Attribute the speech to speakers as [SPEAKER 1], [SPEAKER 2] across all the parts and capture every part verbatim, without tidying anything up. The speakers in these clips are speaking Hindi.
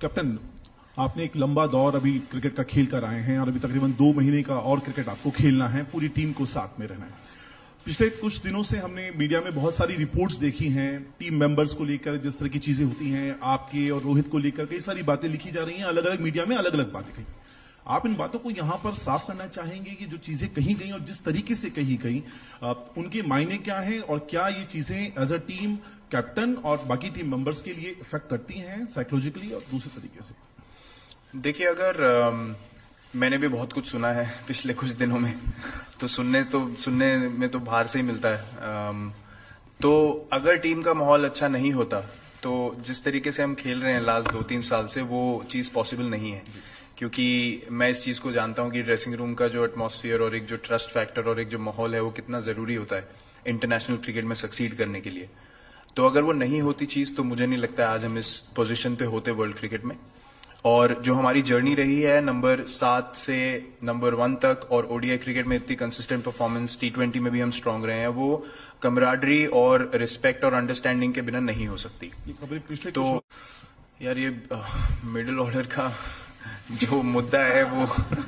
[SPEAKER 1] कैप्टन, आपने एक लंबा दौर अभी क्रिकेट का खेल कर आए हैं और अभी तकरीबन दो महीने का और क्रिकेट आपको खेलना है, पूरी टीम को साथ में रहना है। पिछले कुछ दिनों से हमने मीडिया में बहुत सारी रिपोर्ट्स देखी हैं, टीम मेंबर्स को लेकर जिस तरह की चीजें होती हैं, आपके और रोहित को लेकर कई सारी बातें लिखी जा रही हैं, अलग अलग मीडिया में अलग अलग बातें कही। आप इन बातों को यहां पर साफ करना चाहेंगे कि जो चीजें कही गई और जिस तरीके से कही गई, उनके मायने क्या हैं और क्या ये चीजें एज अ टीम, कैप्टन और बाकी टीम मेंबर्स के लिए इफेक्ट करती हैं साइकोलॉजिकली और दूसरे तरीके से?
[SPEAKER 2] देखिए, अगर आ, मैंने भी बहुत कुछ सुना है पिछले कुछ दिनों में, तो सुनने तो सुनने में तो बाहर से ही मिलता है। आ, तो अगर टीम का माहौल अच्छा नहीं होता तो जिस तरीके से हम खेल रहे हैं लास्ट दो तीन साल से, वो चीज पॉसिबल नहीं है। क्योंकि मैं इस चीज को जानता हूं कि ड्रेसिंग रूम का जो एटमॉस्फेयर और एक जो ट्रस्ट फैक्टर और एक जो माहौल है वो कितना जरूरी होता है इंटरनेशनल क्रिकेट में सक्सीड करने के लिए। तो अगर वो नहीं होती चीज तो मुझे नहीं लगता आज हम इस पोजीशन पे होते वर्ल्ड क्रिकेट में। और जो हमारी जर्नी रही है नंबर सात से नंबर वन तक, और ओडीआई क्रिकेट में इतनी कंसिस्टेंट परफॉर्मेंस, टी ट्वेंटी में भी हम स्ट्रांग रहे हैं, वो कमराडरी और रिस्पेक्ट और अंडरस्टैंडिंग के बिना नहीं हो सकती। तो यार ये मिडिल ऑर्डर का जो मुद्दा है वो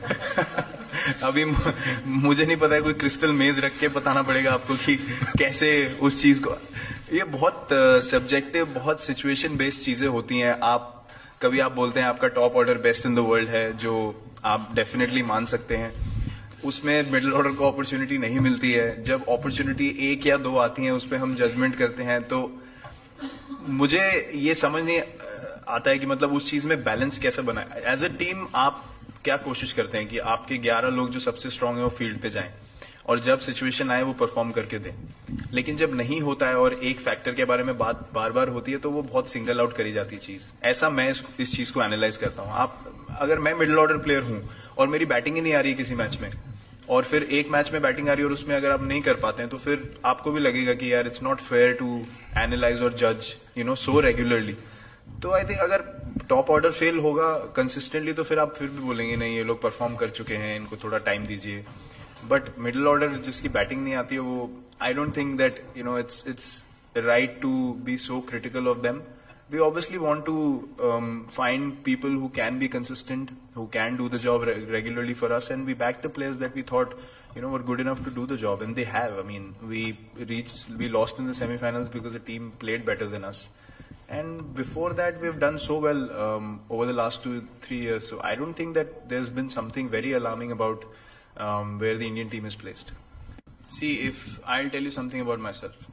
[SPEAKER 2] अभी मुझे नहीं पता है, कोई क्रिस्टल मेज रख के बताना पड़ेगा आपको कि कैसे उस चीज को। ये बहुत सब्जेक्टिव, बहुत सिचुएशन बेस्ड चीजें होती हैं। आप कभी आप बोलते हैं आपका top order best in the world है, जो आप डेफिनेटली मान सकते हैं, उसमें मिडिल ऑर्डर को अपॉर्चुनिटी नहीं मिलती है। जब अपॉर्चुनिटी एक या दो आती है उस पर हम जजमेंट करते हैं। तो मुझे ये समझ नहीं आता है कि मतलब उस चीज में बैलेंस कैसे बनाए। एज अ टीम आप क्या कोशिश करते हैं कि आपके ग्यारह लोग जो सबसे स्ट्रांग है वो फील्ड पे जाएं और जब सिचुएशन आए वो परफॉर्म करके दें। लेकिन जब नहीं होता है और एक फैक्टर के बारे में बात बार बार होती है तो वो बहुत सिंगल आउट करी जाती है चीज। ऐसा मैं इस, इस चीज को एनालाइज करता हूं। आप अगर मैं मिडिल ऑर्डर प्लेयर हूं और मेरी बैटिंग ही नहीं आ रही है किसी मैच में, और फिर एक मैच में बैटिंग आ रही है और उसमें अगर आप नहीं कर पाते हैं, तो फिर आपको भी लगेगा कि यार it's not fair to analyse और जज यू नो सो रेगुलरली। तो आई थिंक अगर टॉप ऑर्डर फेल होगा कंसिस्टेंटली तो फिर आप फिर भी बोलेंगे नहीं ये लोग परफॉर्म कर चुके हैं, इनको थोड़ा टाइम दीजिए। बट मिडिल ऑर्डर जिसकी बैटिंग नहीं आती है, वो I don't think that you know it's it's right to be so critical of them. We obviously want to um, find people who can be consistent, who can do the job re regularly for us, and we back the players that we thought, you know, were good enough to do the job, and they have. I mean, we reached, we lost in the semi-finals because the team played better than us, and before that we've done so well um, over the last two, three years. So I don't think that there's been something very alarming about um, where the Indian team is placed. See, if I'll tell you something about myself,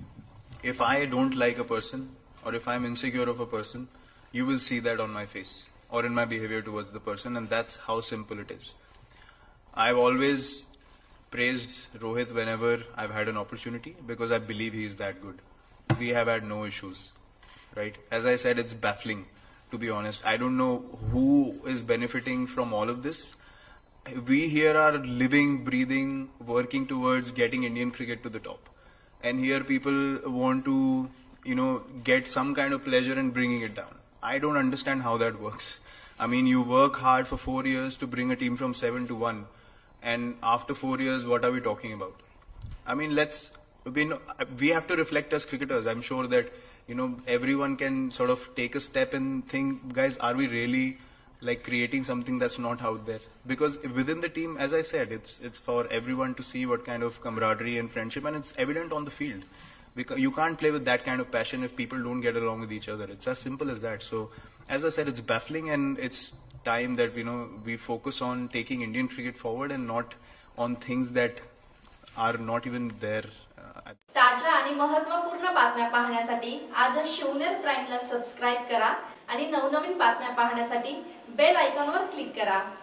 [SPEAKER 2] if I don't like a person, or if I'm insecure of a person, you will see that on my face or in my behavior towards the person, and that's how simple it is. I've always praised Rohit whenever I've had an opportunity because I believe he's that good. We have had no issues, right? As I said, it's baffling, to be honest. I don't know who is benefiting from all of this. We here are living, breathing, working towards getting Indian cricket to the top. And here people want to you know, get some kind of pleasure in bringing it down. I don't understand how that works. I mean, you work hard for four years to bring a team from seven to one, and after four years, what are we talking about? I mean, let's, we, know, we have to reflect as cricketers. I'm sure that, you know, everyone can sort of take a step and think, guys, are we really like creating something that's not out there? Because within the team, as I said, it's, it's for everyone to see what kind of camaraderie and friendship, and it's evident on the field. Because you can't play with that kind of passion if people don't get along with each other. It's as simple as that. So, as I said, it's baffling, and it's time that you know we focus on taking Indian cricket forward and not on things that are not even there. Uh,
[SPEAKER 3] ताजा आणि महत्त्वपूर्ण बातम्या पाहण्यासाठी आज शिवनेर प्राइमला सबस्क्राइब करा आणि नवनवीन बातम्या पाहण्यासाठी बेल आयकॉनवर क्लिक करा.